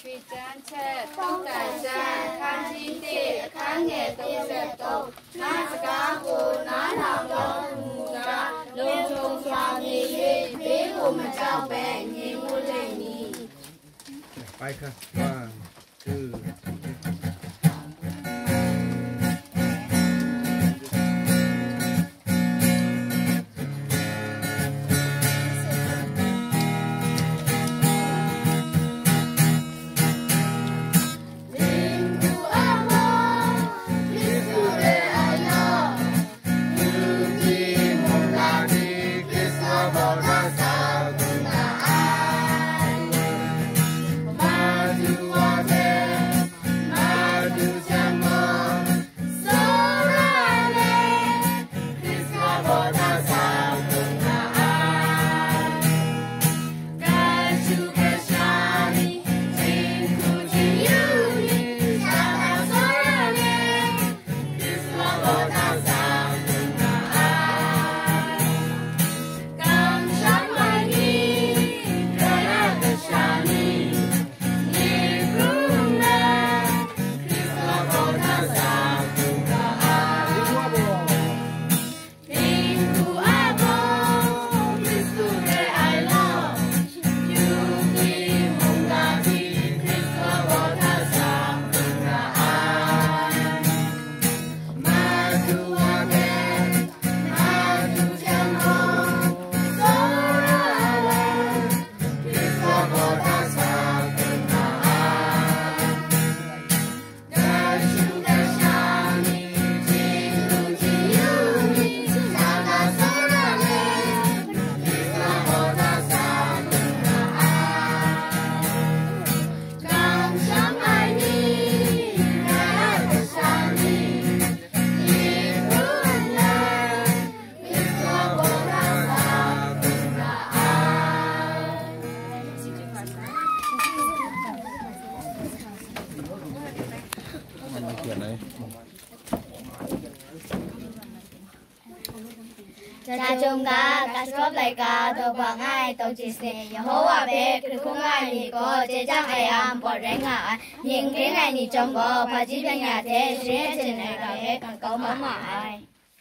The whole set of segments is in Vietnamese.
vì chán chè không cải cha khang chi tệ khang nghề tông dẹp tông na ska cô na nào đó mù ra lông trông xoa mi ye bé cô mà trao bé nhỉ mua lấy nhỉ. ไปค่ะว่าคือ Cha chung ca sốt lại ca tổ quảng ai tổ chỉ sẽ hô à bé cứ không ai thì có chế trang ai am bỏ rẽ ngại những cái ngày thì trong có phải chỉ bên nhà thế sẽ trên này là hết còn câu mà mãi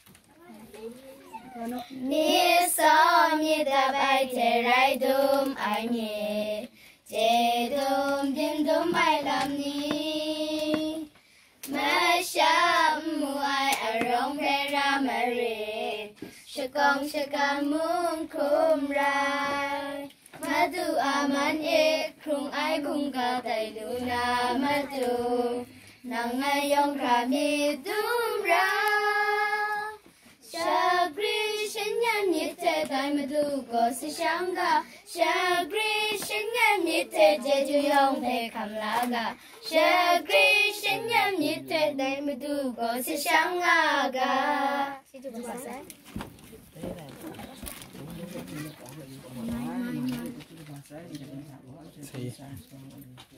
mi so mi ta bay thế rai đum ai nhỉ chế đum đêm đum ai làm ni mà sham mu ai ở rong về ra mà Shakang mung kum rai Madu aman e krung ai kung ka tay luna madu Nang ngayong kami dumra Shagri shenyan nite tay madu ko si shanga Shagri shenyan nite jeju yong pe kamlaga Shagri shenyan nite tay madu ko si shanga ga thì